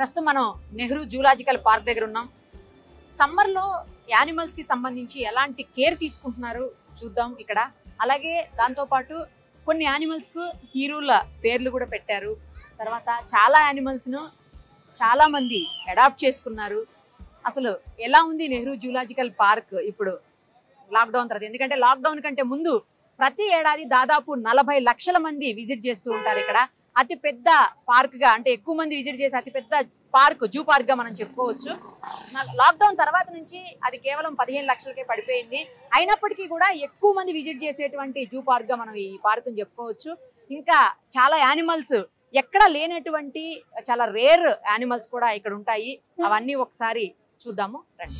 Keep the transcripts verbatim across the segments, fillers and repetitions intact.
ప్రస్తుతం మనం Nehru zoological park దగ్గర ఉన్నాం. సమ్మర్ లో యానిమల్స్ కి సంబంధించి ఎలాంటి కేర్ తీసుకుంటున్నారు చూద్దాం ఇక్కడ. అలాగే దాంతో పాటు కొన్ని యానిమల్స్ కు హీరోల పేర్లు కూడా పెట్టారు. తర్వాత చాలా యానిమల్స్ ను చాలా మంది అడాప్ట్ చేసుకున్నారు. అసలు ఎలా ఉంది నెహ్రూ జూలాజికల్ పార్క్ ఇప్పుడు లాక్డౌన్ తర్వాత? ఎందుకంటే లాక్డౌన్ కంటే ముందు ప్రతి ఏడాది దాదాపు నలభై లక్షల మంది విజిట్ చేస్తూ ఉంటారు. ఇక్కడ అతి పెద్ద పార్క్ గా, అంటే ఎక్కువ మంది విజిట్ చేసే అతి పెద్ద పార్క్ జూ పార్క్ గా మనం చెప్పుకోవచ్చు. లాక్డౌన్ తర్వాత నుంచి అది కేవలం పదిహేను లక్షలకే పడిపోయింది. అయినప్పటికీ కూడా ఎక్కువ మంది విజిట్ చేసేటువంటి జూ పార్క్ గా మనం ఈ పార్క్ ని చెప్పుకోవచ్చు. ఇంకా చాలా యానిమల్స్ ఎక్కడ లేనటువంటి చాలా రేర్ యానిమల్స్ కూడా ఇక్కడ ఉంటాయి. అవన్నీ ఒకసారి చూద్దాము రండి.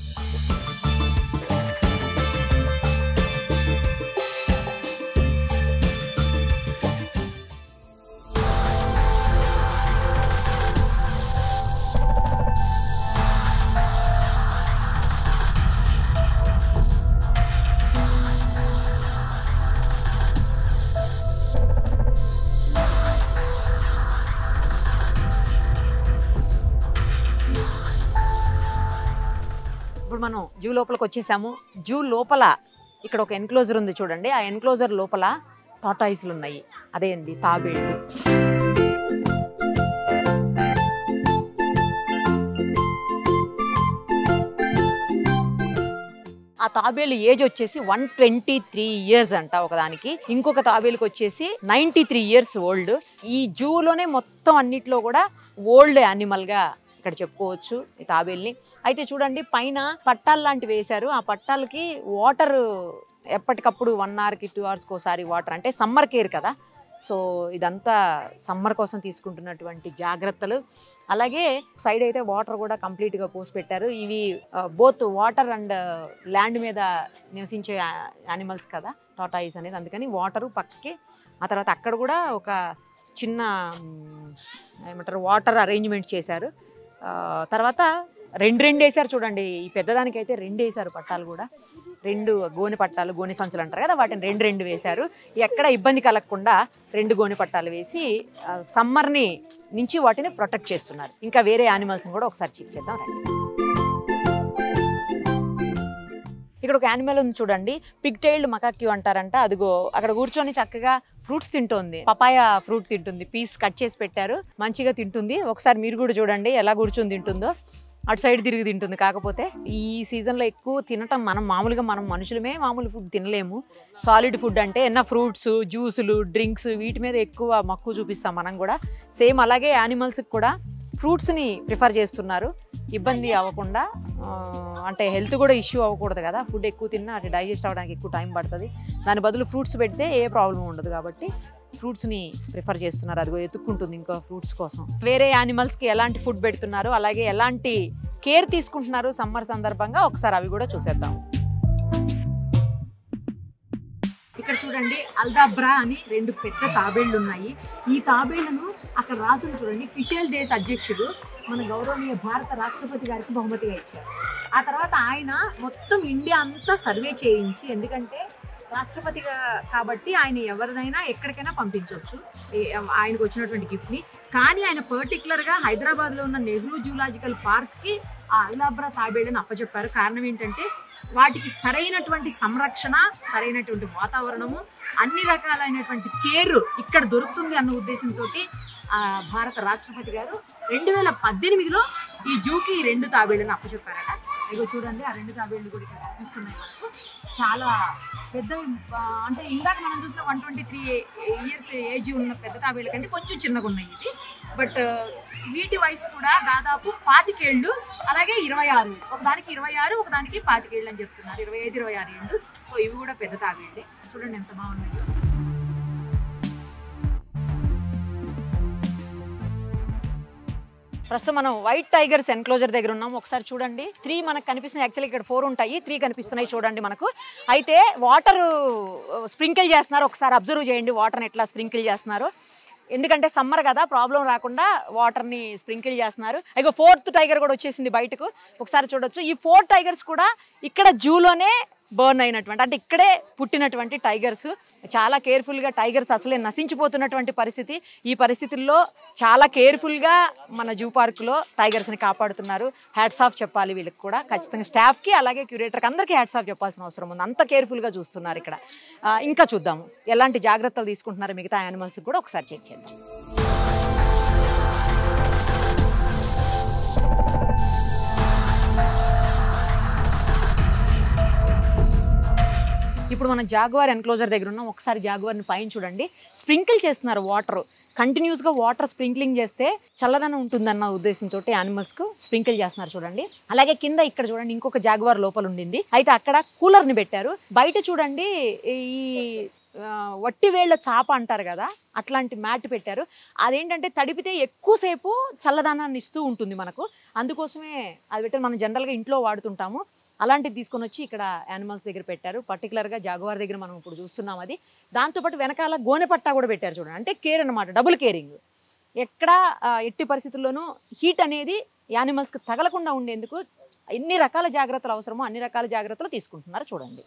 ఇప్పుడు మనం జూ లోపలికి వచ్చేసాము. జూ లోపల ఇక్కడ ఒక ఎన్క్లోజర్ ఉంది చూడండి. ఆ ఎన్క్లోజర్ లోపల టాటాయిస్లు ఉన్నాయి. అదేంది తాబేళ్ళు. ఆ తాబేలు ఏజ్ వచ్చేసి వన్ ట్వంటీ త్రీ ఇయర్స్ అంట ఒకదానికి. ఇంకొక తాబేలుకి వచ్చేసి నైంటీ త్రీ ఇయర్స్ ఓల్డ్. ఈ జూలోనే మొత్తం అన్నిట్లో కూడా ఓల్డ్ యానిమల్ గా ఇక్కడ చెప్పుకోవచ్చు ఈ తాబేల్ని. అయితే చూడండి, పైన పట్టాలు లాంటివి వేశారు. ఆ పట్టాలకి వాటర్ ఎప్పటికప్పుడు వన్ అవర్కి టూ అవర్స్కి ఒకసారి వాటర్, అంటే సమ్మర్ కేర్ కదా. సో ఇదంతా సమ్మర్ కోసం తీసుకుంటున్నటువంటి జాగ్రత్తలు. అలాగే సైడ్ అయితే వాటర్ కూడా కంప్లీట్గా పోసి పెట్టారు. ఇవి బోత్ వాటర్ అండ్ ల్యాండ్ మీద నివసించే యానిమల్స్ కదా టాటాయిస్ అనేది, అందుకని వాటరు పక్కకి. ఆ తర్వాత అక్కడ కూడా ఒక చిన్న ఏమంటారు వాటర్ అరేంజ్మెంట్ చేశారు. తర్వాత రెండు రెండు వేసారు చూడండి. ఈ పెద్దదానికి అయితే రెండు వేసారు పట్టాలు కూడా. రెండు గోనె పట్టాలు, గోనె సంచులు అంటారు కదా, వాటిని రెండు రెండు వేశారు. ఎక్కడ ఇబ్బంది కలగకుండా రెండు గోనె పట్టాలు వేసి సమ్మర్ని నుంచి వాటిని ప్రొటెక్ట్ చేస్తున్నారు. ఇంకా వేరే యానిమల్స్ని కూడా ఒకసారి చెక్ చేద్దాం రండి. ఇక్కడ ఒక యానిమల్ ఉంది చూడండి, పిగ్ టైల్డ్ మకాక్యూ అంటారంట. అదిగో అక్కడ కూర్చొని చక్కగా ఫ్రూట్స్ తింటోంది. పపాయ ఫ్రూట్ తింటుంది. పీస్ కట్ చేసి పెట్టారు, మంచిగా తింటుంది. ఒకసారి మీరు కూడా చూడండి ఎలా కూర్చొని తింటుందో. అటు సైడ్ తిరిగి తింటుంది. కాకపోతే ఈ సీజన్లో ఎక్కువ తినటం మనం మామూలుగా మనం మనుషులమే మామూలు ఫుడ్ తినలేము. సాలిడ్ ఫుడ్ అంటే ఎన్న ఫ్రూట్స్, జ్యూసులు, డ్రింక్స్ వీటి మీద ఎక్కువ మక్కువ చూపిస్తాం మనం కూడా. సేమ్ అలాగే యానిమల్స్కి కూడా ఫ్రూట్స్ని ప్రిఫర్ చేస్తున్నారు, ఇబ్బంది అవ్వకుండా. అంటే హెల్త్ కూడా ఇష్యూ అవ్వకూడదు కదా, ఫుడ్ ఎక్కువ తిన్నా అది డైజెస్ట్ అవ్వడానికి ఎక్కువ టైం పడుతుంది. దాని బదులు ఫ్రూట్స్ పెడితే ఏ ప్రాబ్లం ఉండదు కాబట్టి ఫ్రూట్స్ని ప్రిఫర్ చేస్తున్నారు. అదిగో ఎత్తుక్కుంటుంది ఇంకా ఫ్రూట్స్ కోసం. వేరే యానిమల్స్కి ఎలాంటి ఫుడ్ పెడుతున్నారు, అలాగే ఎలాంటి కేర్ తీసుకుంటున్నారు సమ్మర్ సందర్భంగా, ఒకసారి అవి కూడా చూసేద్దాం. ఇక్కడ చూడండి, అల్దాబ్రా అని రెండు పెద్ద తాబేళ్లు ఉన్నాయి. ఈ తాబేళ్లను అక్కడ రాసులు చూడండి. ఫిషియల్ డేస్ అధ్యక్షుడు మన గౌరవనీయ భారత రాష్ట్రపతి గారికి బహుమతిగా ఇచ్చారు. ఆ తర్వాత ఆయన మొత్తం ఇండియా అంతా సర్వే చేయించి, ఎందుకంటే రాష్ట్రపతిగా కాబట్టి ఆయన ఎవరినైనా ఎక్కడికైనా పంపించవచ్చు ఆయనకు వచ్చినటువంటి గిఫ్ట్ని. కానీ ఆయన పర్టికులర్గా హైదరాబాద్లో ఉన్న నెహ్రూ జూలాజికల్ పార్క్కి ఆ అల్దాబ్రా తాబేళ్లను అప్పచెప్పారు. కారణం ఏంటంటే వాటికి సరైనటువంటి సంరక్షణ, సరైనటువంటి వాతావరణము, అన్ని రకాలైనటువంటి కేర్ ఇక్కడ దొరుకుతుంది అన్న ఉద్దేశంతో భారత రాష్ట్రపతి గారు రెండు వేల పద్దెనిమిదిలో ఈ జూకి రెండు తాబేళ్లను అప్పచెప్పారట. ఇగో చూడండి, ఆ రెండు తాబేళ్లు కూడా ఇక్కడ కనిపిస్తున్నాయి మనకు. చాలా పెద్ద, అంటే ఇందాక మనం చూసిన one twenty three years age ఉన్న పెద్ద తాబేళ్ళ కంటే కొంచెం చిన్నగా ఉన్నాయి ఇవి. బట్ వీటి వయసు కూడా దాదాపు పాతికేళ్ళు, అలాగే ఇరవై ఆరు ఒకదానికి ఇరవై ఆరు ఒకదానికి పాతికేళ్ళు అని చెప్తున్నారు. ఇరవై ఐదు ఇరవై ఆరు ఏళ్ళు. సో ఇవి కూడా పెద్ద తాబేళ్ళే. చూడండి ఎంత బాగున్నాయి. ప్రస్తుతం మనం వైట్ టైగర్స్ ఎన్క్లోజర్ దగ్గర ఉన్నాం. ఒకసారి చూడండి, త్రీ మనకు కనిపిస్తున్నాయి. యాక్చువల్లీ ఇక్కడ ఫోర్ ఉంటాయి, త్రీ కనిపిస్తున్నాయి చూడండి మనకు. అయితే వాటర్ స్ప్రింకిల్ చేస్తున్నారు. ఒకసారి అబ్జర్వ్ చేయండి వాటర్ని ఎట్లా స్ప్రింకిల్ చేస్తున్నారు. ఎందుకంటే సమ్మర్ కదా, ప్రాబ్లం రాకుండా వాటర్ని స్ప్రింకిల్ చేస్తున్నారు. ఇక ఫోర్త్ టైగర్ కూడా వచ్చేసింది బయటకు, ఒకసారి చూడొచ్చు. ఈ ఫోర్ టైగర్స్ కూడా ఇక్కడ జూలోనే బర్న్ అయినటువంటి, అంటే ఇక్కడే పుట్టినటువంటి టైగర్స్. చాలా కేర్ఫుల్గా టైగర్స్ అసలే నశించిపోతున్నటువంటి పరిస్థితి. ఈ పరిస్థితుల్లో చాలా కేర్ఫుల్గా మన జూ పార్కులో టైగర్స్ని కాపాడుతున్నారు. హ్యాట్స్ ఆఫ్ చెప్పాలి వీళ్ళకి కూడా ఖచ్చితంగా, స్టాఫ్కి అలాగే క్యూరేటర్కి అందరికీ హ్యాట్స్ ఆఫ్ చెప్పాల్సిన అవసరం ఉంది. అంత కేర్ఫుల్గా చూస్తున్నారు ఇక్కడ. ఇంకా చూద్దాము ఎలాంటి జాగ్రత్తలు తీసుకుంటున్నారు మిగతా యానిమల్స్కి కూడా ఒకసారి చెక్ చేద్దాం. ఇప్పుడు మనం జాగ్వార్ ఎన్క్లోజర్ దగ్గర ఉన్నాం. ఒకసారి జాగ్వార్ని పైన చూడండి, స్ప్రింకిల్ చేస్తున్నారు వాటర్. కంటిన్యూస్గా వాటర్ స్ప్రింక్లింగ్ చేస్తే చల్లదనం ఉంటుందన్న ఉద్దేశంతో యానిమల్స్కు స్ప్రింకిల్ చేస్తున్నారు చూడండి. అలాగే కింద ఇక్కడ చూడండి ఇంకొక జాగ్వార్ లోపల ఉండింది, అయితే అక్కడ కూలర్ని పెట్టారు. బయట చూడండి ఈ వట్టి వేళ్ల చాప అంటారు కదా, అట్లాంటి మ్యాట్ పెట్టారు. అదేంటంటే తడిపితే ఎక్కువసేపు చల్లదనాన్ని ఇస్తూ ఉంటుంది మనకు, అందుకోసమే అది పెట్టారు. మనం జనరల్గా ఇంట్లో వాడుతుంటాము, అలాంటిది తీసుకొని వచ్చి ఇక్కడ యానిమల్స్ దగ్గర పెట్టారు. పర్టికులర్గా జాగ్వార్ దగ్గర మనం ఇప్పుడు చూస్తున్నాం అది. దాంతోపాటు వెనకాల గోనె పట్టా కూడా పెట్టారు చూడండి, అంటే కేర్ అనమాట, డబుల్ కేరింగ్. ఎక్కడ ఎట్టి పరిస్థితుల్లోనూ హీట్ అనేది యానిమల్స్కి తగలకుండా ఉండేందుకు ఎన్ని రకాల జాగ్రత్తలు అవసరమో అన్ని రకాల జాగ్రత్తలు తీసుకుంటున్నారు చూడండి.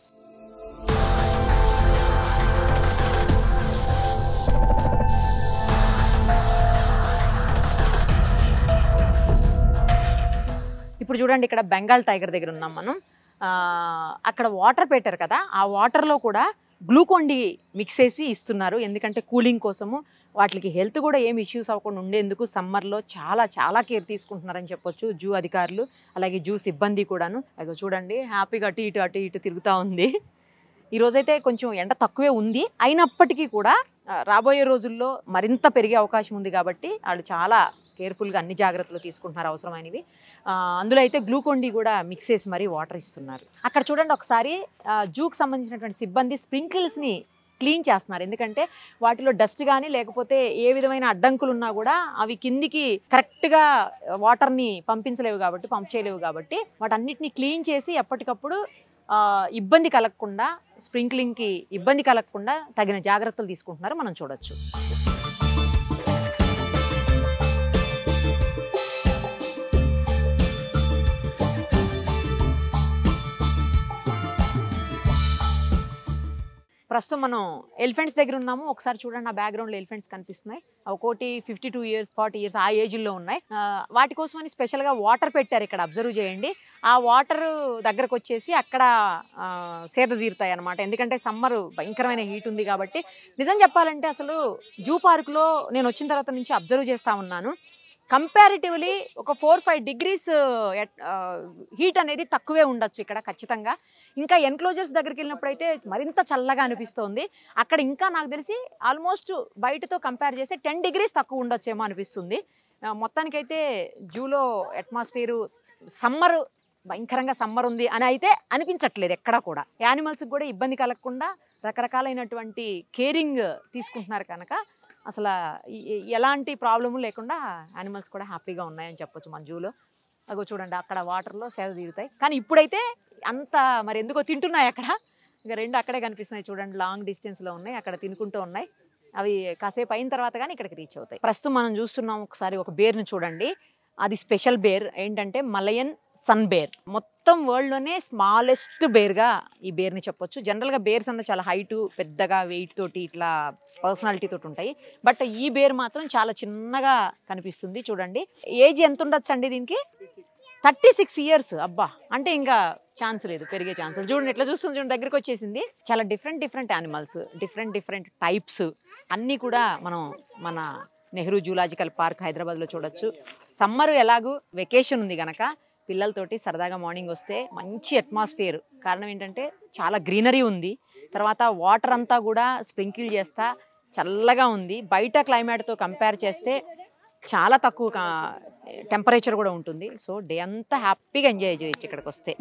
ఇప్పుడు చూడండి ఇక్కడ బెంగాల్ టైగర్ దగ్గర ఉన్నాం మనం. అక్కడ వాటర్ పెట్టారు కదా, ఆ వాటర్లో కూడా గ్లూకోన్ డి మిక్స్ చేసి ఇస్తున్నారు. ఎందుకంటే కూలింగ్ కోసము, వాటికి హెల్త్ కూడా ఏమి ఇష్యూస్ అవ్వకుండా ఉండేందుకు సమ్మర్లో చాలా చాలా కేర్ తీసుకుంటున్నారని చెప్పొచ్చు జూ అధికారులు, అలాగే జూ సిబ్బంది కూడాను. అదో చూడండి హ్యాపీగా అటు ఇటు అటు ఇటు తిరుగుతూ ఉంది. ఈరోజైతే కొంచెం ఎండ తక్కువే ఉంది, అయినప్పటికీ కూడా రాబోయే రోజుల్లో మరింత పెరిగే అవకాశం ఉంది కాబట్టి వాళ్ళు చాలా కేర్ఫుల్గా అన్ని జాగ్రత్తలు తీసుకుంటున్నారు అవసరమైనవి. అందులో అయితే గ్లూకోన్ డి కూడా మిక్స్ చేసి మరీ వాటర్ ఇస్తున్నారు. అక్కడ చూడండి ఒకసారి జూకి సంబంధించినటువంటి సిబ్బంది స్ప్రింకిల్స్ని క్లీన్ చేస్తున్నారు. ఎందుకంటే వాటిలో డస్ట్ కానీ లేకపోతే ఏ విధమైన అడ్డంకులు ఉన్నా కూడా అవి కిందికి కరెక్ట్గా వాటర్ని పంపించలేవు కాబట్టి, పంప్ చేయలేవు కాబట్టి వాటన్నిటిని క్లీన్ చేసి ఎప్పటికప్పుడు ఇబ్బంది కలగకుండా, స్ప్రింక్లింగ్కి ఇబ్బంది కలగకుండా తగిన జాగ్రత్తలు తీసుకుంటున్నారు మనం చూడొచ్చు. ప్రస్తుతం మనం ఎలిఫెంట్స్ దగ్గర ఉన్నాము. ఒకసారి చూడండి, ఆ బ్యాక్గ్రౌండ్లో ఎలిఫెంట్స్ కనిపిస్తున్నాయి. ఒకటి fifty two years forty years ఆ ఏజ్లో ఉన్నాయి. వాటి కోసమని స్పెషల్గా వాటర్ పెట్టారు ఇక్కడ, అబ్జర్వ్ చేయండి. ఆ వాటర్ దగ్గరకు వచ్చేసి అక్కడ సేద తీరుతాయి అనమాట. ఎందుకంటే సమ్మర్ భయంకరమైన హీట్ ఉంది కాబట్టి. నిజం చెప్పాలంటే అసలు జూ పార్కులో నేను వచ్చిన తర్వాత నుంచి అబ్జర్వ్ చేస్తూ ఉన్నాను, కంపారిటివ్లీ ఒక ఫోర్ ఫైవ్ డిగ్రీస్ హీట్ అనేది తక్కువే ఉండొచ్చు ఇక్కడ ఖచ్చితంగా. ఇంకా ఎన్క్లోజర్స్ దగ్గరికి వెళ్ళినప్పుడు అయితే మరింత చల్లగా అనిపిస్తుంది. అక్కడ ఇంకా నాకు తెలిసి ఆల్మోస్ట్ బయటతో కంపేర్ చేస్తే టెన్ డిగ్రీస్ తక్కువ ఉండొచ్చేమో అనిపిస్తుంది. మొత్తానికైతే జూలో అట్మాస్ఫియరు సమ్మర్ భయంకరంగా సమ్మర్ ఉంది అని అయితే అనిపించట్లేదు ఎక్కడా కూడా. యానిమల్స్కి కూడా ఇబ్బంది కలగకుండా రకరకాలైనటువంటి కేరింగ్ తీసుకుంటున్నారు కనుక అసలు ఎలాంటి ప్రాబ్లము లేకుండా యానిమల్స్ కూడా హ్యాపీగా ఉన్నాయని చెప్పొచ్చు మన జూలో. అగో చూడండి అక్కడ వాటర్లో సేద తీరుతాయి, కానీ ఇప్పుడైతే అంత మరి ఎందుకో తింటున్నాయి అక్కడ. ఇక రెండు అక్కడే కనిపిస్తున్నాయి చూడండి, లాంగ్ డిస్టెన్స్లో ఉన్నాయి, అక్కడ తినుకుంటూ ఉన్నాయి. అవి కాసేపు అయిన తర్వాత కానీ ఇక్కడికి రీచ్ అవుతాయి. ప్రస్తుతం మనం చూస్తున్నాం ఒకసారి ఒక బేర్ని చూడండి. అది స్పెషల్ బేర్ ఏంటంటే మలయన్ సన్ బేర్. మొత్తం వరల్డ్లోనే స్మాలెస్ట్ బేర్గా ఈ బేర్ని చెప్పొచ్చు. జనరల్గా బేర్స్ అన్న చాలా హైటు, పెద్దగా వెయిట్ తోటి ఇట్లా పర్సనాలిటీ తోటి ఉంటాయి. బట్ ఈ బేర్ మాత్రం చాలా చిన్నగా కనిపిస్తుంది చూడండి. ఏజ్ ఎంత ఉండొచ్చు అండి దీనికి? Thirty six years. అబ్బా, అంటే ఇంకా ఛాన్స్ లేదు, పెరిగే ఛాన్స్. చూడండి ఎట్లా చూస్తుంది, చూడండి దగ్గరికి వచ్చేసింది. చాలా different different animals, different different types అన్నీ కూడా మనం మన నెహ్రూ జూలాజికల్ పార్క్ హైదరాబాద్లో చూడొచ్చు. సమ్మర్ ఎలాగూ వెకేషన్ ఉంది కనుక పిల్లలతోటి సరదాగా మార్నింగ్ వస్తే మంచి అట్మాస్ఫియర్. కారణం ఏంటంటే చాలా గ్రీనరీ ఉంది, తర్వాత వాటర్ అంతా కూడా స్ప్రింకిల్ చేస్తా చల్లగా ఉంది. బయట క్లైమేట్తో కంపేర్ చేస్తే చాలా తక్కువ టెంపరేచర్ కూడా ఉంటుంది. సో డే అంతా హ్యాపీగా ఎంజాయ్ చేయొచ్చు ఇక్కడికి వస్తే.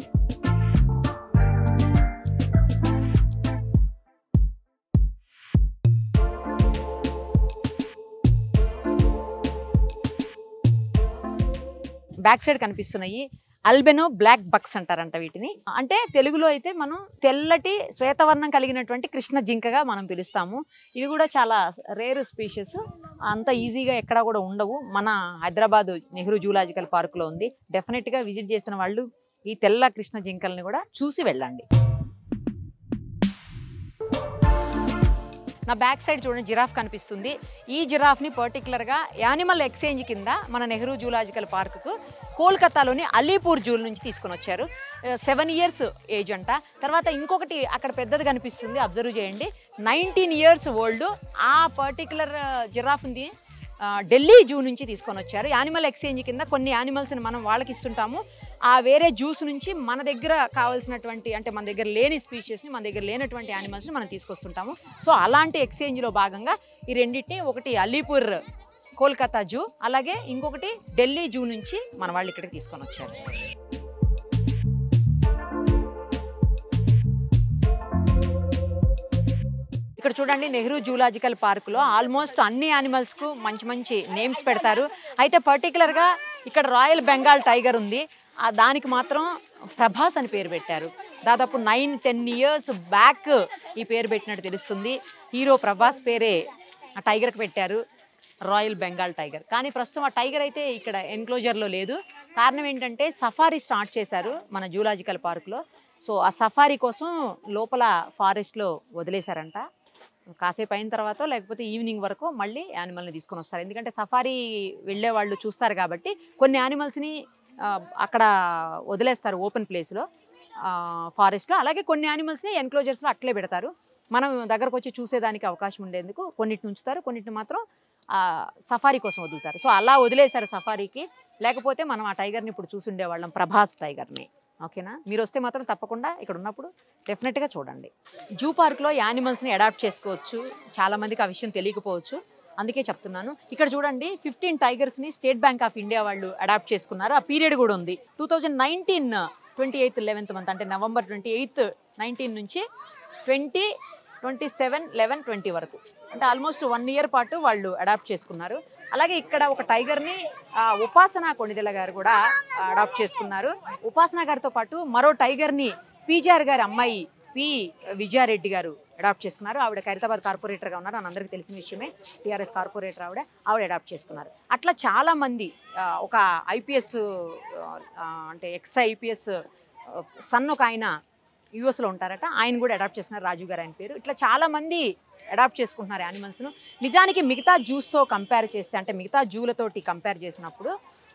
బ్యాక్ సైడ్ కనిపిస్తున్నాయి అల్బెనో బ్లాక్ బక్స్ అంటారంట వీటిని. అంటే తెలుగులో అయితే మనం తెల్లటి శ్వేతవర్ణం కలిగినటువంటి కృష్ణ జింకగా మనం పిలుస్తాము. ఇవి కూడా చాలా రేర్ స్పీషీస్, అంత ఈజీగా ఎక్కడా కూడా ఉండవు. మన హైదరాబాద్ నెహ్రూ జూలాజికల్ పార్కులో ఉంది. డెఫినెట్గా విజిట్ చేసిన వాళ్ళు ఈ తెల్ల కృష్ణ జింకల్ని కూడా చూసి వెళ్ళండి. నా బ్యాక్ సైడ్ చూడండి జిరాఫ్ కనిపిస్తుంది. ఈ జిరాఫ్ని పర్టికులర్గా యానిమల్ ఎక్స్చేంజ్ కింద మన నెహ్రూ జూలాజికల్ పార్కుకు కోల్కతాలోని అలీపూర్ జూల్ నుంచి తీసుకొని వచ్చారు. సెవెన్ ఇయర్స్ ఏజ్ అంట. తర్వాత ఇంకొకటి అక్కడ పెద్దది కనిపిస్తుంది, అబ్జర్వ్ చేయండి, నైన్టీన్ ఇయర్స్ ఓల్డ్. ఆ పర్టికులర్ జిరాఫ్ని ఢిల్లీ జూ నుంచి తీసుకొని వచ్చారు. యానిమల్ ఎక్స్చేంజ్ కింద కొన్ని యానిమల్స్ని మనం వాళ్ళకి ఇస్తుంటాము, ఆ వేరే జూస్ నుంచి మన దగ్గర కావాల్సినటువంటి అంటే మన దగ్గర లేని స్పీషీస్ని, మన దగ్గర లేనటువంటి యానిమల్స్ని మనం తీసుకొస్తుంటాము. సో అలాంటి ఎక్స్చేంజ్లో భాగంగా ఈ రెండింటిని, ఒకటి అలీపూర్ కోల్కతా జూ, అలాగే ఇంకొకటి ఢిల్లీ జూ నుంచి మన వాళ్ళు ఇక్కడికి తీసుకొని వచ్చారు. ఇక్కడ చూడండి నెహ్రూ జూలాజికల్ పార్కులో ఆల్మోస్ట్ అన్ని యానిమల్స్కు మంచి మంచి నేమ్స్ పెడతారు. అయితే పర్టికులర్గా ఇక్కడ రాయల్ బెంగాల్ టైగర్ ఉంది, దానికి మాత్రం ప్రభాస్ అని పేరు పెట్టారు. దాదాపు నైన్ టెన్ ఇయర్స్ బ్యాక్ ఈ పేరు పెట్టినట్టు తెలుస్తుంది. హీరో ప్రభాస్ పేరే ఆ టైగర్కి పెట్టారు, రాయల్ బెంగాల్ టైగర్. కానీ ప్రస్తుతం ఆ టైగర్ అయితే ఇక్కడ ఎన్క్లోజర్లో లేదు. కారణం ఏంటంటే సఫారీ స్టార్ట్ చేశారు మన జూలాజికల్ పార్కులో. సో ఆ సఫారీ కోసం లోపల ఫారెస్ట్లో వదిలేశారంట. కాసేపు అయిన తర్వాత లేకపోతే ఈవినింగ్ వరకు మళ్ళీ యానిమల్ని తీసుకొని వస్తారు. ఎందుకంటే సఫారీ వెళ్ళే వాళ్ళు చూస్తారు కాబట్టి కొన్ని యానిమల్స్ని అక్కడ వదిలేస్తారు ఓపెన్ ప్లేస్లో, ఫారెస్ట్లో. అలాగే కొన్ని యానిమల్స్ని ఎన్క్లోజర్స్లో అట్లే పెడతారు. మనం దగ్గరకు వచ్చి చూసేదానికి అవకాశం ఉండేందుకు కొన్నిటిని ఉంచుతారు, కొన్నిటిని మాత్రం సఫారీ కోసం వదులుతారు. సో అలా వదిలేశారు సఫారీకి. లేకపోతే మనం ఆ టైగర్ని ఇప్పుడు చూసి ఉండేవాళ్ళం, ప్రభాస్ టైగర్ని. ఓకేనా? మీరు వస్తే మాత్రం తప్పకుండా ఇక్కడ ఉన్నప్పుడు డెఫినెట్గా చూడండి. జూ పార్క్లో యానిమల్స్ని అడాప్ట్ చేసుకోవచ్చు, చాలామందికి ఆ విషయం తెలియకపోవచ్చు, అందుకే చెప్తున్నాను. ఇక్కడ చూడండి ఫిఫ్టీన్ టైగర్స్ని స్టేట్ బ్యాంక్ ఆఫ్ ఇండియా వాళ్ళు అడాప్ట్ చేసుకున్నారు. ఆ పీరియడ్ కూడా ఉంది two thousand nineteen twenty eighth eleventh month అంటే నవంబర్ ట్వంటీ ఎయిత్ నైన్టీన్ నుంచి twenty twenty seven eleven twenty వరకు, అంటే ఆల్మోస్ట్ వన్ ఇయర్ పాటు వాళ్ళు అడాప్ట్ చేసుకున్నారు. అలాగే ఇక్కడ ఒక టైగర్ని ఉపాసన కొణిదెల గారు కూడా అడాప్ట్ చేసుకున్నారు. ఉపాసన గారితో పాటు మరో టైగర్ని పీజీఆర్ గారి అమ్మాయి పి విజయారెడ్డి గారు అడాప్ట్ చేసుకున్నారు. ఆవిడ ఖైరతాబాద్ కార్పొరేటర్గా ఉన్నారు, అని అందరికీ తెలిసిన విషయమే. టీఆర్ఎస్ కార్పొరేటర్ ఆవిడ ఆవిడ అడాప్ట్ చేసుకున్నారు. అట్లా చాలామంది, ఒక ఐపీఎస్ అంటే ఎక్స్ ఐపీఎస్ సన్ ఒక ఆయన యూఎస్లో ఉంటారట, ఆయన కూడా అడాప్ట్ చేస్తున్నారు, రాజు గారు ఆయన పేరు. ఇట్లా చాలామంది అడాప్ట్ చేసుకుంటున్నారు యానిమల్స్ను. నిజానికి మిగతా జూస్తో కంపేర్ చేస్తే, అంటే మిగతా జూలతోటి కంపేర్ చేసినప్పుడు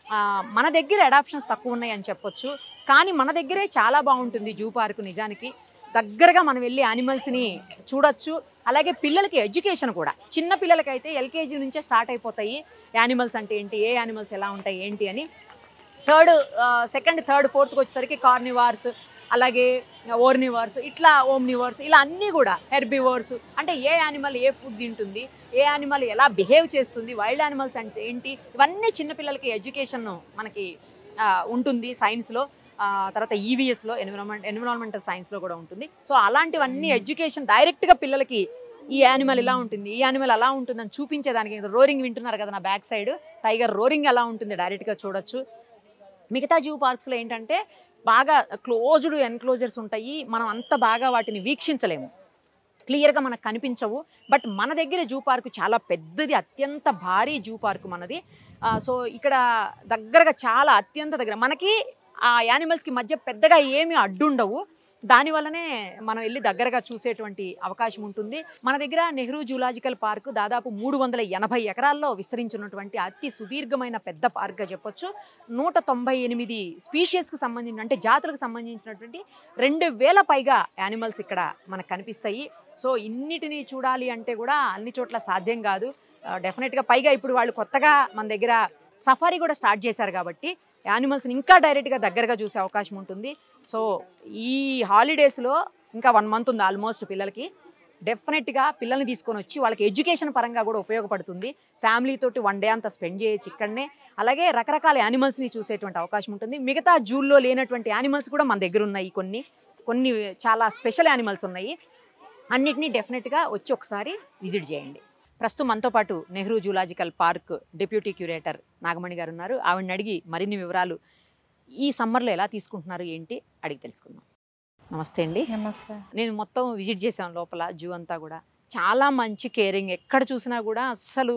మన దగ్గర అడాప్షన్స్ తక్కువ ఉన్నాయి అని చెప్పొచ్చు. కానీ మన దగ్గరే చాలా బాగుంటుంది జూ పార్కు. నిజానికి దగ్గరగా మనం వెళ్ళి యానిమల్స్ని చూడొచ్చు. అలాగే పిల్లలకి ఎడ్యుకేషన్ కూడా, చిన్న పిల్లలకైతే ఎల్కేజీ నుంచే స్టార్ట్ అయిపోతాయి యానిమల్స్ అంటే ఏంటి, ఏ యానిమల్స్ ఎలా ఉంటాయి ఏంటి అని. థర్డ్ సెకండ్ థర్డ్ ఫోర్త్కి వచ్చేసరికి కార్నివార్స్, అలాగే ఓర్నివర్స్, ఇట్లా ఓమ్నివర్స్, ఇలా అన్నీ కూడా హెర్బివర్స్, అంటే ఏ యానిమల్ ఏ ఫుడ్ తింటుంది, ఏ యానిమల్ ఎలా బిహేవ్ చేస్తుంది, వైల్డ్ యానిమల్స్ అంటే ఏంటి, ఇవన్నీ చిన్నపిల్లలకి ఎడ్యుకేషన్ మనకి ఉంటుంది సైన్స్లో. తర్వాత ఈవీఎస్లో ఎన్విరాన్మెంట్ ఎన్విరాన్మెంటల్ సైన్స్లో కూడా ఉంటుంది. సో అలాంటివన్నీ ఎడ్యుకేషన్ డైరెక్ట్గా పిల్లలకి ఈ యానిమల్ ఇలా ఉంటుంది, ఈ యానిమల్ అలా ఉంటుందని చూపించేదానికి. రోరింగ్ వింటున్నారు కదా నా బ్యాక్ సైడ్, టైగర్ రోరింగ్ ఎలా ఉంటుంది డైరెక్ట్గా చూడొచ్చు. మిగతా జూ పార్క్స్లో ఏంటంటే బాగా క్లోజ్డ్ ఎన్క్లోజర్స్ ఉంటాయి, మనం అంత బాగా వాటిని వీక్షించలేము, క్లియర్గా మనకు కనిపించవు. బట్ మన దగ్గర జూ పార్కు చాలా పెద్దది, అత్యంత భారీ జూ పార్కు మనది. సో ఇక్కడ దగ్గరగా చాలా అత్యంత దగ్గర మనకి ఆ యానిమల్స్కి మధ్య పెద్దగా ఏమీ అడ్డుండవు. దానివల్లనే మనం వెళ్ళి దగ్గరగా చూసేటువంటి అవకాశం ఉంటుంది. మన దగ్గర నెహ్రూ జూలాజికల్ పార్కు దాదాపు మూడు వందల ఎనభై ఎకరాల్లో విస్తరించినటువంటి అతి సుదీర్ఘమైన పెద్ద పార్క్గా చెప్పొచ్చు. నూట తొంభై ఎనిమిది స్పీషీస్కి సంబంధించిన అంటే జాతులకు సంబంధించినటువంటి రెండు వేల పైగా యానిమల్స్ ఇక్కడ మనకు కనిపిస్తాయి. సో ఇన్నిటిని చూడాలి అంటే కూడా అన్ని చోట్ల సాధ్యం కాదు డెఫినెట్గా. పైగా ఇప్పుడు వాళ్ళు కొత్తగా మన దగ్గర సఫారీ కూడా స్టార్ట్ చేశారు కాబట్టి యానిమల్స్ని ఇంకా డైరెక్ట్గా దగ్గరగా చూసే అవకాశం ఉంటుంది. సో ఈ హాలిడేస్లో ఇంకా వన్ మంత్ ఉంది ఆల్మోస్ట్ పిల్లలకి. డెఫినెట్గా పిల్లల్ని తీసుకొని వచ్చి వాళ్ళకి ఎడ్యుకేషన్ పరంగా కూడా ఉపయోగపడుతుంది. ఫ్యామిలీతోటి వన్ డే అంతా స్పెండ్ చేయొచ్చు ఇక్కడనే. అలాగే రకరకాల యానిమల్స్ని చూసేటువంటి అవకాశం ఉంటుంది. మిగతా జూల్లో లేనటువంటి యానిమల్స్ కూడా మన దగ్గర ఉన్నాయి, కొన్ని కొన్ని చాలా స్పెషల్ యానిమల్స్ ఉన్నాయి. అన్నిటినీ డెఫినెట్గా వచ్చి ఒకసారి విజిట్ చేయండి. ప్రస్తుతం మనతో పాటు Nehru zoological park deputy curator Nagamani గారు ఉన్నారు. ఆవిడని అడిగి మరిన్ని వివరాలు ఈ సమ్మర్లో ఎలా తీసుకుంటున్నారు ఏంటి అడిగి తెలుసుకుందాం. నమస్తే అండి. నమస్తే. నేను మొత్తం విజిట్ చేశాను లోపల జూ అంతా కూడా. చాలా మంచి కేరింగ్, ఎక్కడ చూసినా కూడా అస్సలు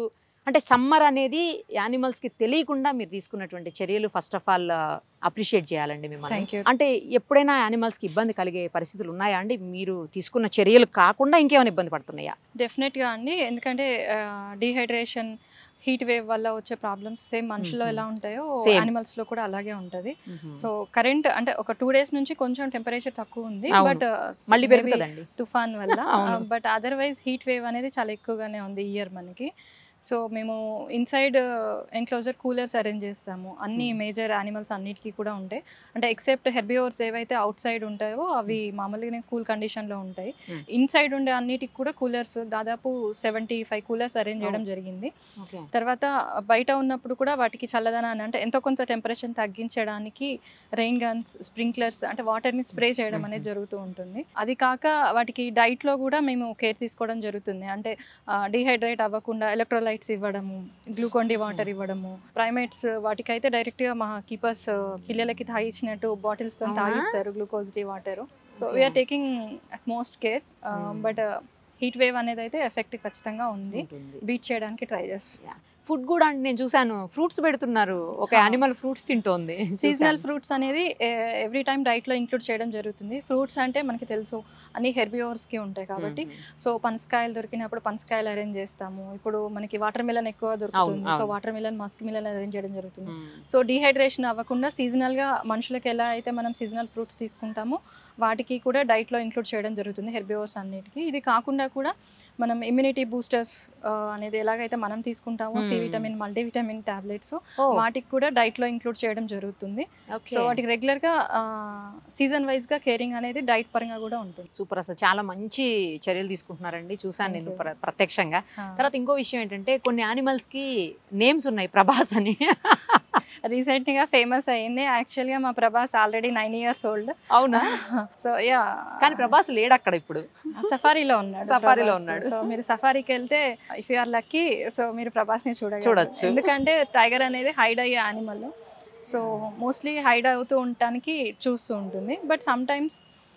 అంటే సమ్మర్ అనేది యానిమల్స్ కి తెలియకుండా మీరు తీసుకున్నటువంటి చర్యలు ఫస్ట్ ఆఫ్ ఆల్ అప్రిషియేట్ చేయాలండి మిమ్మల్ని. అంటే ఎప్పుడైనా యానిమల్స్ కి ఇబ్బంది కలిగే పరిస్థితులు ఉన్నాయా అండి? మీరు తీసుకున్న చర్యలు కాకుండా ఇంకేమైనా ఇబ్బంది పడుతున్నాయా? డెఫినెట్ గా అండి, ఎందుకంటే డీహైడ్రేషన్, హీట్ వేవ్ వల్ల వచ్చే ప్రాబ్లమ్స్ సేమ్ మనుషుల్లో ఎలా ఉంటాయో యానిమల్స్ లో కూడా అలాగే ఉంటది. సో కరెంట్ అంటే ఒక టూ డేస్ నుంచి కొంచెం టెంపరేచర్ తక్కువ ఉంది, బట్ మళ్ళీ పెరుగుతుందండి తుఫాన్ వల్ల. బట్ అదర్వైజ్ హీట్ వేవ్ అనేది చాలా ఎక్కువగానే ఉంది ఈ ఇయర్ మనకి. సో మేము ఇన్సైడ్ ఎన్క్లోజర్ కూలర్స్ అరేంజ్ చేస్తాము అన్ని మేజర్ యానిమల్స్ అన్నిటికీ కూడా ఉంటాయి. అంటే ఎక్సెప్ట్ హెర్బివోర్స్ ఏవైతే అవుట్ సైడ్ ఉంటాయో అవి మామూలుగానే కూల్ కండిషన్లో ఉంటాయి. ఇన్సైడ్ ఉండే అన్నిటికి కూడా కూలర్స్ దాదాపు సెవెంటీ ఫైవ్ కూలర్స్ అరేంజ్ చేయడం జరిగింది. తర్వాత బయట ఉన్నప్పుడు కూడా వాటికి చల్లదనాన్ని అంటే ఎంతో కొంత టెంపరేచర్ తగ్గించడానికి రెయిన్ గన్స్, స్ప్రింక్లర్స్ అంటే వాటర్ని స్ప్రే చేయడం అనేది జరుగుతూ ఉంటుంది. అది కాక వాటికి డైట్లో కూడా మేము కేర్ తీసుకోవడం జరుగుతుంది. అంటే డీహైడ్రేట్ అవ్వకుండా ఎలక్ట్రోలైట్ ఇవ్వడము, గ్లూకాన్ డి వాటర్ ఇవ్వడము. ప్రైమేట్స్ వాటికైతే డైరెక్ట్ గా మా కీపర్స్ పిల్లలకి తాగించినట్టు బాటిల్స్ తో తాగిస్తారు glucose D water. So we are taking at most care. But heat wave అనేది అయితే ఎఫెక్ట్ ఖచ్చితంగా ఉంది, బీట్ చేయడానికి ట్రై చేస్తాం. ఫుడ్ కూడా అంటే నేను చూసాను ఫ్రూట్స్ పెడుతున్నారు, ఒక యానిమల్ ఫ్రూట్స్ తింటోంది. సీజనల్ ఫ్రూట్స్ అనేది ఎవ్రీ టైం డైట్ లో ఇంక్లూడ్ చేయడం జరుగుతుంది. ఫ్రూట్స్ అంటే మనకి తెలుసు అన్ని హెర్బివోర్స్ కి ఉంటాయి కాబట్టి, సో పనసకాయలు దొరికినప్పుడు పనసకాయలు అరేంజ్ చేస్తాము. ఇప్పుడు మనకి వాటర్ మిలన్ ఎక్కువ దొరుకుతుంది, so water melon, musk melon arrange చేయడం జరుగుతుంది. సో డీహైడ్రేషన్ అవ్వకుండా సీజనల్ గా మనుషులకు ఎలా అయితే మనం సీజనల్ ఫ్రూట్స్ తీసుకుంటామో వాటికి కూడా డైట్ లో ఇంక్లూడ్ చేయడం జరుగుతుంది హెర్బివోర్స్ అన్నిటికీ. ఇది కాకుండా కూడా మనం ఇమ్యూనిటీ బూస్టర్స్ అనేది ఎలాగైతే మనం తీసుకుంటామో సి విటమిన్, మల్టీవిటమిన్ టాబ్లెట్స్ వాటికి కూడా డైట్ లో ఇంక్లూడ్ చేయడం జరుగుతుంది. సో వాటికి రెగ్యులర్ గా సీజన్ వైజ్ గా కేరింగ్ అనేది డైట్ పరంగా కూడా ఉంటుంది. సూపర్, అసలు చాలా మంచి చర్యలు తీసుకుంటున్నారండి, చూసాను నేను ప్రత్యక్షంగా. తర్వాత ఇంకో విషయం ఏంటంటే కొన్ని యానిమల్స్ కి నేమ్స్ ఉన్నాయి, ప్రభాస్ అని. రీసెంట్ గా ఫేమస్ అయ్యింది. యాక్చువల్ గా మా Prabhas already nine years old. అవునా? సో యా, కానీ ప్రభాస్ లేడు అక్కడ, ఇప్పుడు సఫారీలో ఉన్నాడు. సఫారీలో ఉన్నాడు. సో మీరు సఫారీకి వెళ్తే if you are lucky, so మీరు ప్రభాస్ ని చూడొచ్చు. ఎందుకంటే టైగర్ అనేది హైడ్ అయ్యే యానిమల్. సో మోస్ట్లీ హైడ్ అవుతూ ఉండటానికి చూస్తూ ఉంటుంది, బట్ సమ్ టైమ్స్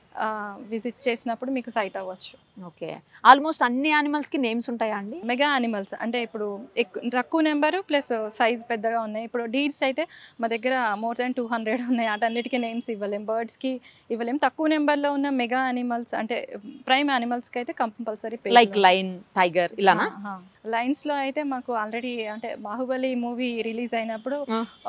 విజిట్ చేసినప్పుడు మీకు సైట్ అవ్వచ్చు. ఓకే, ఆల్మోస్ట్ అన్ని యానిమల్స్ కి నేమ్స్ ఉంటాయా అండి? మెగా యానిమల్స్ అంటే ఇప్పుడు ఎక్కువ తక్కువ నెంబరు ప్లస్ సైజ్ పెద్దగా ఉన్నాయి. ఇప్పుడు డీర్స్ అయితే మా దగ్గర మోర్ దాన్ టూ హండ్రెడ్ ఉన్నాయి. అటన్నిటికీ నేమ్స్ ఇవ్వలేం, బర్డ్స్కి ఇవ్వలేం. తక్కువ నెంబర్లో ఉన్న మెగా యానిమల్స్ అంటే ప్రైమ్ యానిమల్స్కి అయితే కంపల్సరీ, లైక్ లైన్, టైగర్ ఇలానా? లైన్స్ లో అయితే మాకు ఆల్రెడీ అంటే బాహుబలి మూవీ రిలీజ్ అయినప్పుడు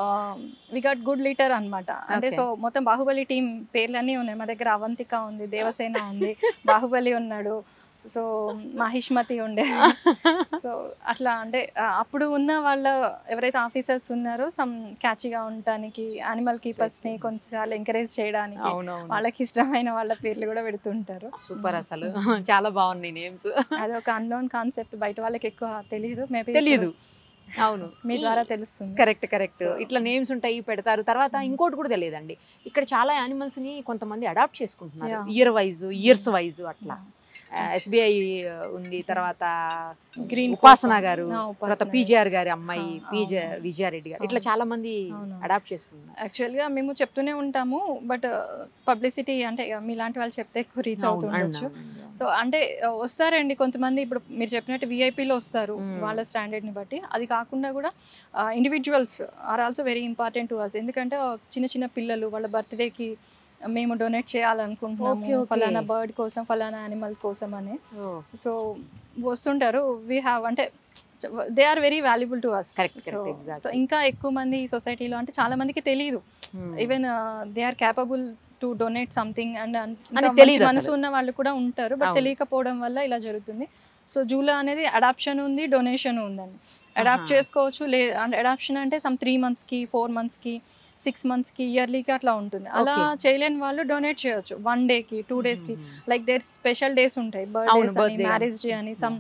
వి గాట్ గుడ్ లీటర్ అనమాట. అంటే సో మొత్తం బాహుబలి టీం పేర్లన్నీ ఉన్నాయి మా దగ్గర. అవంతిక ఉంది, దేవసేన ఉంది, బాహుబలి ఉన్నాడు, సో మహిష్మతి ఉండే. సో అట్లా అంటే అప్పుడు ఉన్న వాళ్ళ ఎవరైతే ఆఫీసర్స్ ఉన్నారో సమ్ క్యాచ్గా ఉండటానికి యానిమల్ కీపర్స్ ని కొన్నిసార్లు ఎంకరేజ్ చేయడానికి వాళ్ళకి ఇష్టమైన వాళ్ళ పేర్లు కూడా పెడుతుంటారు. సూపర్, అసలు చాలా బాగున్నాయి నేమ్స్. అది ఒక అన్నోన్ కాన్సెప్ట్, బయట వాళ్ళకి ఎక్కువ తెలియదు, మేబీ తెలియదు. అవును, మీ ద్వారా తెలుస్తుంది. కరెక్ట్ కరెక్ట్ ఇట్లా నేమ్స్ ఉంటాయి, పెడతారు. తర్వాత ఇంకోటి కూడా తెలియదండి, ఇక్కడ చాలా యానిమల్స్ ని కొంతమంది అడాప్ట్ చేసుకుంటున్నారు ఇయర్ వైజ్, ఇయర్స్ వైజ్ అట్లా. ఎస్బిఐ ఉంది, తర్వాత గ్రీన్ ఉపాసన గారు, తర్వాత పీజీఆర్ గారి అమ్మాయి పీజ విజయారెడ్డి గారు, ఇట్లా చాలా మంది అడాప్ట్ చేసుకున్నారు. యాక్చువల్గా మేము చెప్తూనే ఉంటాము, బట్ పబ్లిసిటీ అంటే మీలాంటి వాళ్ళు చెప్తే ఎక్కువ రీచ్ అవుతుండొచ్చు. సో అంటే వస్తారండి కొంతమంది, ఇప్పుడు మీరు చెప్పినట్టు విఐపీలో వస్తారు వాళ్ళ స్టాండర్డ్ని బట్టి. అది కాకుండా కూడా individuals are also very important to us. ఎందుకంటే చిన్న చిన్న పిల్లలు వాళ్ళ బర్త్డేకి మేము డొనేట్ చేయాలనుకుంటున్నాము ఫలానా బర్డ్ కోసం, ఫలానా యానిమల్ కోసం అని. సో వస్తుంటారు. వీ హ్యావ్ అంటే they are very valuable to us. So ఇంకా ఎక్కువ మంది సొసైటీలో అంటే చాలా మందికి తెలియదు, even they are capable to donate something and మనసు ఉన్న వాళ్ళు కూడా ఉంటారు, బట్ తెలియకపోవడం వల్ల ఇలా జరుగుతుంది. సో జూలో అనేది అడాప్షన్ ఉంది, డొనేషన్ ఉందండి. అడాప్ట్ చేసుకోవచ్చు, లే అంటే అడాప్షన్ అంటే సమ్ త్రీ మంత్స్కి, ఫోర్ మంత్స్కి, సిక్స్ మంత్స్ కి, ఇయర్లీకి అట్లా ఉంటుంది. అలా చేయలేని వాళ్ళు డొనేట్ చేయొచ్చు వన్ డే కి, టూ డేస్ కి. లైక్ దేర్ స్పెషల్ డేస్ ఉంటాయి, బర్త్డే, మ్యారేజ్ డే అని, సమ్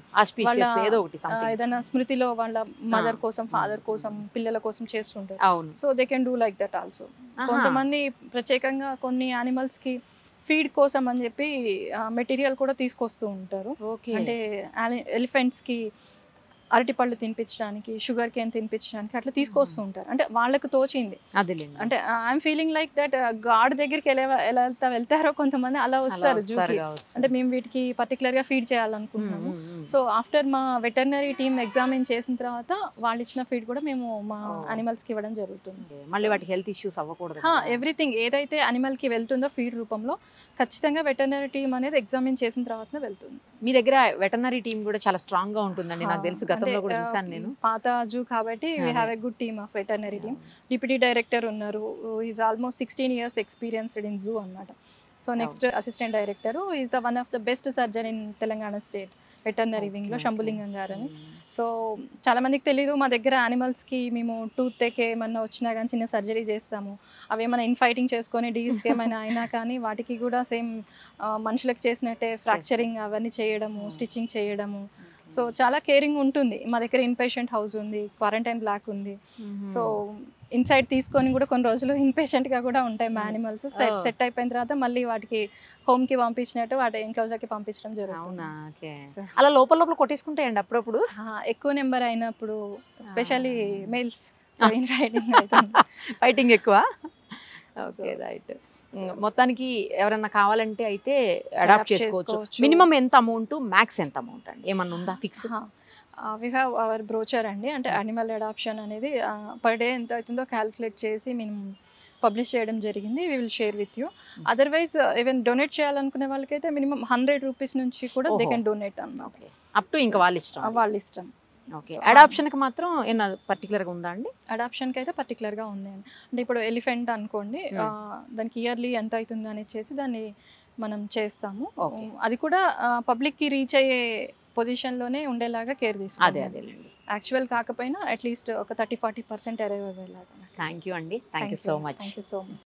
ఏదైనా స్మృతిలో వాళ్ళ మదర్ కోసం, ఫాదర్ కోసం, పిల్లల కోసం చేస్తుంటారు. So they can do like that also. కొంతమంది ప్రత్యేకంగా కొన్ని యానిమల్స్ కి ఫీడ్ కోసం అని చెప్పి మెటీరియల్ కూడా తీసుకొస్తూ ఉంటారు. అంటే ఎలిఫెంట్స్ కి అరటిపళ్ళు తినిపించడానికి, షుగర్ కేన్ తినిపించడానికి అట్లా తీసుకొస్తూ ఉంటారు. అంటే వాళ్ళకు తోచింది. అంటే I'm feeling like that god దగ్గరికి ఎలా ఎలా వెళ్తారో కొంతమంది అలా వస్తారు జూకి. అంటే మేము వీటికి పర్టికులర్ గా ఫీడ్ చేయాలనుకుంటున్నాము, సో ఆఫ్టర్ మా వెటర్నరీ టీమ్ ఎగ్జామిన్ చేసిన తర్వాత వాళ్ళు ఇచ్చిన ఫీడ్ కూడా మేము మా అనిమల్స్కి ఇవ్వడం జరుగుతుంది. మళ్ళీ వాటికి హెల్త్ ఇష్యూస్ అవ్వకూడదు. ఎవ్రీథింగ్ ఏదైతే అనిమల్కి వెళ్తుందో ఫీడ్ రూపంలో ఖచ్చితంగా వెటర్నరీ టీమ్ అనేది ఎగ్జామిన్ చేసిన తర్వాత వెళ్తుంది. మీ దగ్గర వెటర్నరీ టీమ్ కూడా చాలా స్ట్రాంగ్ గా ఉంటుందండి, నాకు తెలుసు, గతంలో కూడా చూసాను నేను. పాత జూ కాబట్టి we have a good team of veterinary team. Deputy director ఉన్నారు, is almost sixteen years experienced in zoo అన్నమాట. So next assistant director is the one of the best surgeon in Telangana state veterinary wing లో, శంభులింగం గారని. So చాలా మందికి తెలియదు, మా దగ్గర యానిమల్స్కి మేము టూత్ టెక్ ఏమన్నా వచ్చినా కానీ చిన్న సర్జరీ చేస్తాము. అవి ఏమైనా ఇన్ఫైటింగ్ చేసుకొని డీస్కి ఏమైనా అయినా కానీ వాటికి కూడా సేమ్ మనుషులకు చేసినట్టే ఫ్రాక్చరింగ్ అవన్నీ చేయడము, స్టిచ్చింగ్ చేయడము. సో చాలా కేరింగ్ ఉంటుంది. మా దగ్గర ఇన్ పేషెంట్ హౌస్ ఉంది, క్వారంటైన్ బ్లాక్ ఉంది. సో ఇన్సైడ్ తీసుకొని కూడా కొన్ని రోజులు ఇన్ పేషెంట్ గా కూడా ఉంటాయి మా యానిమల్స్. సెట్ సెట్ అయిపోయిన తర్వాత మళ్ళీ వాటికి హోమ్ కి పంపించినట్టు వాటి ఎన్క్లోజర్ కి పంపించడం జరుగుతుంది. అలా లోపల లోపల కొట్టేసుకుంటాయండి అప్పుడప్పుడు, ఎక్కువ నెంబర్ అయినప్పుడు, ఎస్పెషల్లీ మేల్స్ ఫైటింగ్ ఎక్కువ. Okay right. మొత్తానికి ఎవరన్నా కావాలంటే అయితే అడాప్ట్ చేసుకోవచ్చు. మినిమం ఎంత అమౌంట్, మ్యాక్స్ ఎంత అమౌంట్ అండి, ఏమన్నా ఉందా fix? We have our brochure అండి, అంటే యానిమల్ అడాప్షన్ అనేది పర్ డే ఎంత అవుతుందో క్యాల్కులేట్ చేసి మేము పబ్లిష్ చేయడం జరిగింది. We will share with you. Otherwise even donate చేయాలనుకునే వాళ్ళకైతే మినిమం హండ్రెడ్ రూపీస్ నుంచి కూడా దే కెన్ డొనేట్ అన్నమాట. అప్ టు ఇంకా వాళ్ళ ఇష్టం. వాళ్ళ ఇష్టం. ఓకే. అడాప్షన్కి మాత్రం ఏమన్నా పర్టికులర్గా ఉందా అండి? అడాప్షన్కి అయితే పర్టికులర్గా ఉంది అండి. అంటే ఇప్పుడు ఎలిఫెంట్ అనుకోండి, దానికి ఇయర్లీ ఎంత అవుతుందో అని చేసి దాన్ని మనం చేస్తాము. అది కూడా పబ్లిక్కి రీచ్ అయ్యే పొజిషన్లోనే ఉండేలాగా కేర్ తీసుకుంటాం. అదే అదే యాక్చువల్ కాకపోయినా అట్లీస్ట్ ఒక థర్టీ ఫార్టీ పర్సెంట్ అరైవ్ అయ్యేలాగా. థ్యాంక్ యూ అండి, thank you so much. Thank you so much.